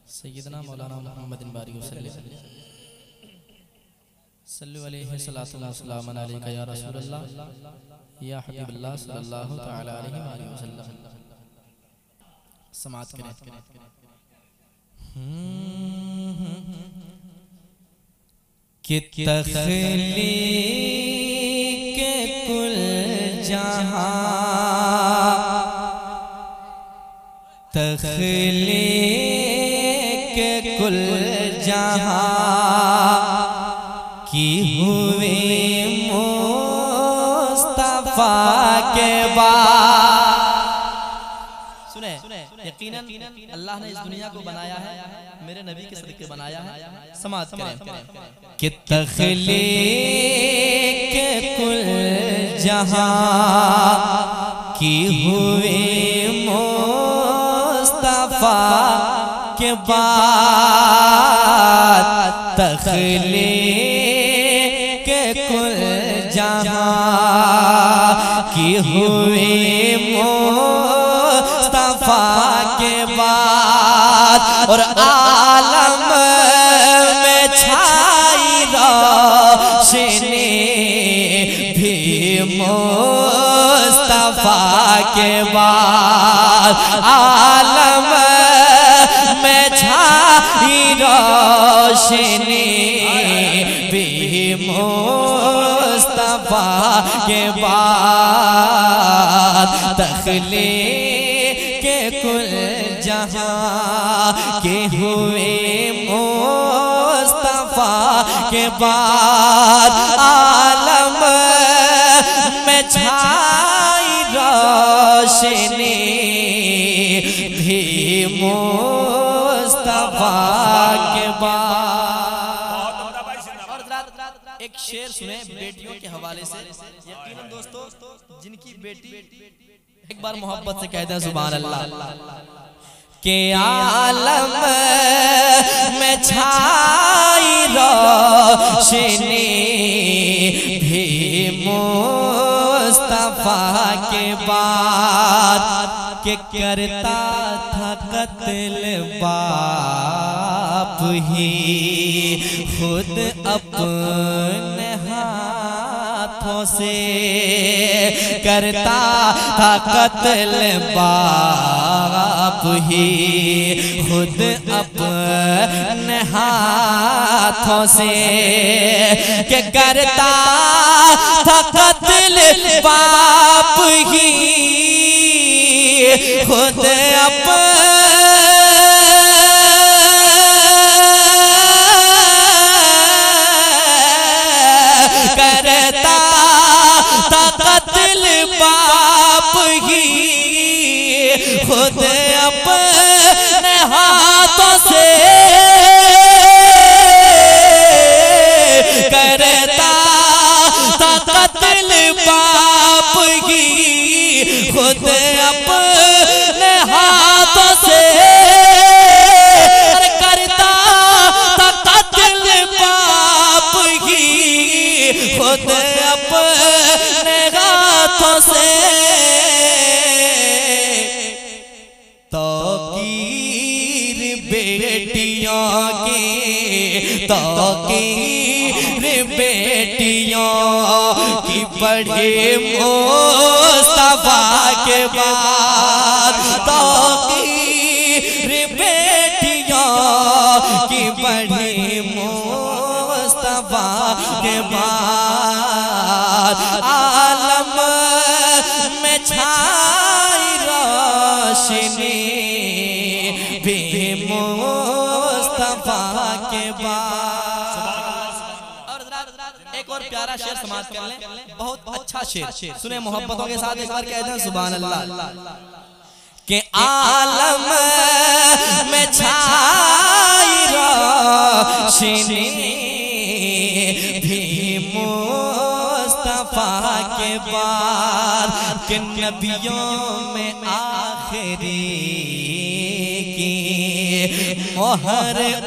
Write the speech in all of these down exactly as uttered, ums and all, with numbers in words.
सय्यदना मौलाना मुहम्मदिन बारिक वसल्लम सल्लु अलैहि सलातु व सलाम अलैका या रसूलल्लाह या हबीबल्लाह सल्लल्लाहु तआला अलैहि वसल्लम। समाअत करें। कि तख्लीक कुल जहां तख्लीक कुल जहां की हुए मुस्तफा के बाद। सुने यकीनन अल्लाह ने इस दुनिया को बनाया है, मेरे नबी के सदके बनाया है। समाअत करें। कि तख्लीक कुल जहां की हुए मुस्तफा के बाद तख्लीक कुल जहां की हुए मुस्तफा के बाद और आलम में छाई रोशनी भी मुस्तफा के बाद। आलम में छाई रोशनी भी मुस्तफा के बाद तख्लीक के कुल जहां के हुए मुस्तफा के बाद आलम में छाई रोशनी भी मुस्तफा के बाद। एक शेर सुने बेटियों के हवाले से। यकीनन दोस्तों जिनकी बेटी एक बार मोहब्बत से कहते हैं सुभान अल्लाह। के आलम में छाई रोशनी भी मुस्तफा के बाद के करता था कत्ल बाप ही खुद अपने हाथों से। करता था कत्ल बाप ही खुद अपने हाथों से। के करता था कत्ल बाप ही खुद अपने करता था कत्ल बाप ही खुद अपने हाथों से। करता था कत्ल बाप ही खुद अपने हाथों से। करता था कत्ल बाप ही खुद अपने हाथों से। तौकीर बेटियों की तौकीर बेटियों की बढ़े मुस्तफा के बाद। तौकीर बेटियों की बढ़े मुस्तफा के बाद आलम में छाई रोशनी भी मुस्तफा के बाद। एक और प्यारा शेर समाप्त कर लें। बहुत अच्छा शेर सुने मोहब्बतों के साथ एक बार कहते हैं सुभान अल्लाह। के आलम में छाई रोशनी भी मुस्तफा के बाद। कि नबियों में आखिरी की मोहर उन्हें पे लगे गए।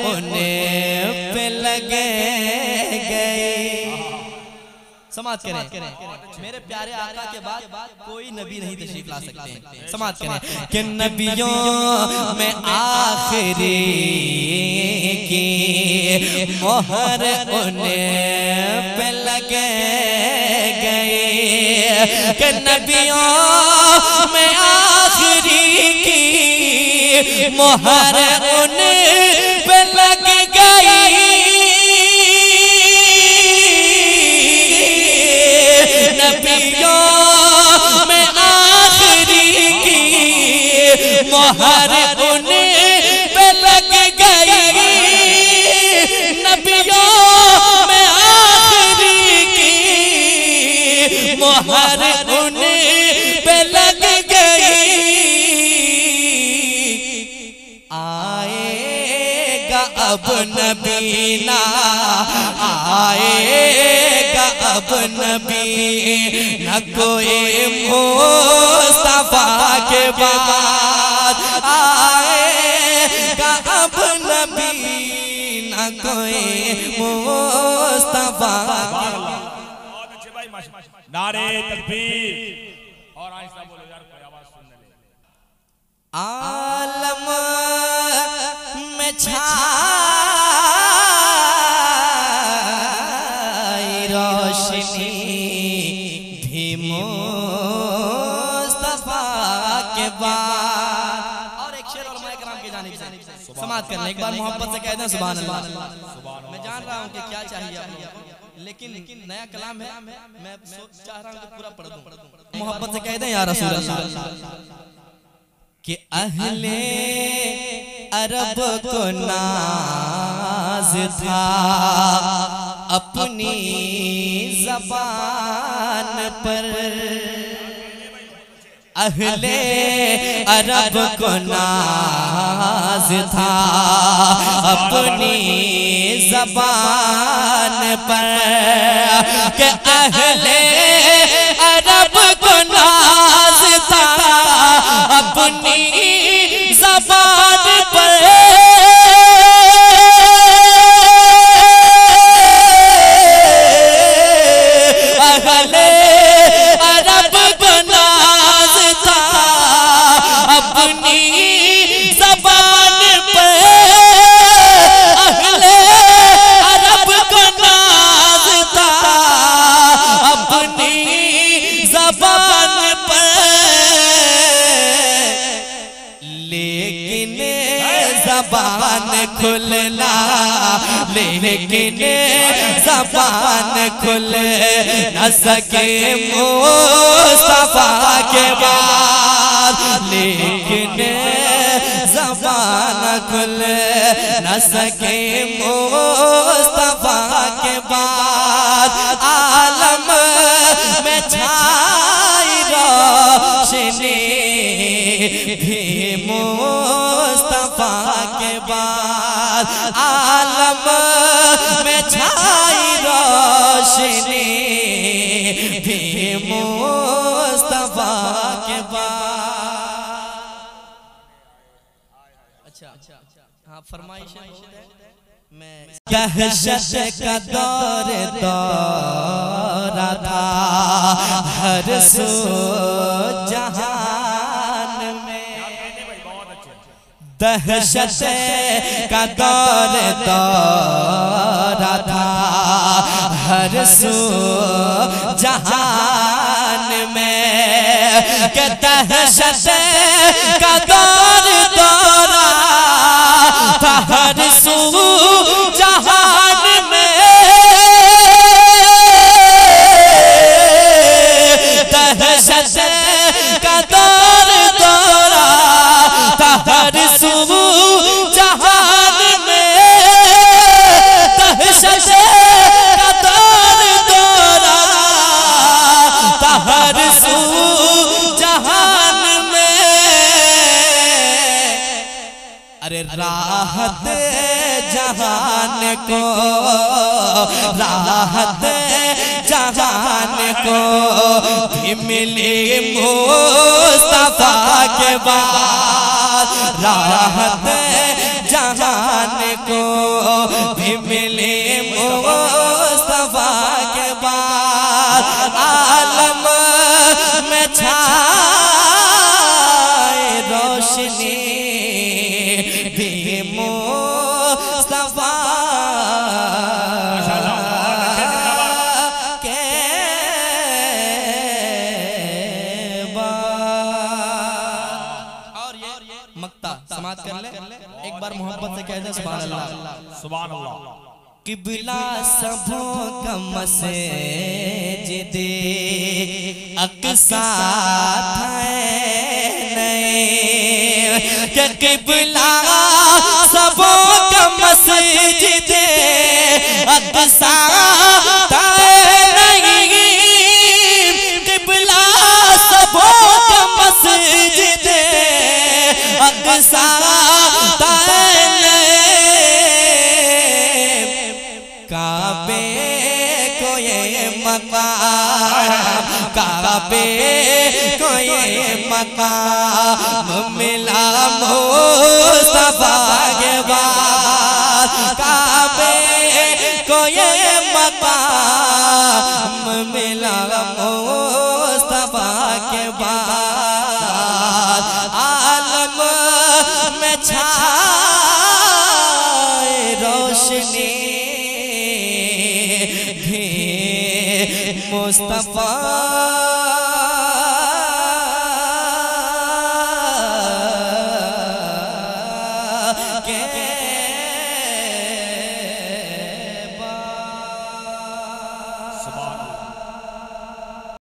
समाज करें। मेरे प्यारे आका के बाद कोई नबी नहीं तशरीफ ला सकते हैं। समाज करें कि नबियों में आखिरी की मोहर उन्हें पे लगे गए, कि नबियों में आखिरी की मोहर उन्हें पे लग गई। नबियों में आखिरी की मोहर उन्हें पे लग गई। नबियों में आखिरी की मोहर उन्हें पे लग गई। आएगा अब नबीना, आएगा अब नबी न कोई मुस्तफा के बाद, आएगा अब नबी न कोई मुस्तफा। बहुत अच्छे भाई, नारे तकबीर और आहिस्ता बोलो यार, कोई आवाज सुनने ले। आलम में छाई रोशनी भी मुस्तफा के बाद। और एक शेर उलमाए किराम की जानिब से समाज करना। एक बार मोहब्बत से कह दें सुभान अल्लाह। मैं जान रहा हूँ कि क्या चाहिए आप लोगों को, लेकिन नया कलाम है, मैं चाह रहा हूँ कि पूरा पढ़ दूं। मोहब्बत से कह दें या रसूल अल्लाह कि अहले अरब को नाज था अपनी ज़बान पर, अहले अरब को नाज था अपनी ज़बान पर, कि अहले अरब को नाज था अपनी ज़बान पर। अहले अरब को नाज था अपनी ज़बान पर, अहले अरब को नाज था अपनी ज़बान पर। लेकिन ज़बान खुलना, लेकिन ज़बान खुल न सके मुस्तफा के बाद, लेकिन ज़बान खुल न सके मुस्तफा के बाद। आलम में छाई रोशनी भी मुस्तफा के बाद, आलम में छाई रोशनी भी मुस्तफा के बाद। अच्छा हाँ, फरमाइश है। मैं दहशत का दौर दौरा था हर सो जहान में, दहशत का दौर दौरा था हर सो जहान में, कि दहशत का दौर दौरा था हर सो जहान में, दहशत का दौर दौरा था हर सो जहान में, दहशत का दौर दौरा था हर सो जहान में। अरे राहत जहान को, राहत जहान को भी मिली मुस्तफा के बाद, राहत जहान को भी मिली मुस्तफा के बाद। में छाए रोशनी भी मुस्तफा के बाद। और ये मक्ता समाप्त कर ले, एक बार मोहब्बत से कह दे सुभान अल्लाह सुभान अल्लाह। किबला सबों का मस्जिदे अक्सा के किबला सबों का मस्जिदे अक्सा नहीं, किबला सबों का मस्जिदे अक्सा काबे को ये मकाम, काबे को ये मकाम मिला मुस्तफा के बाद। काबे को ये मकाम मिला मुस्तफा के बाद। आलम में छाए रोशनी मुस्तफा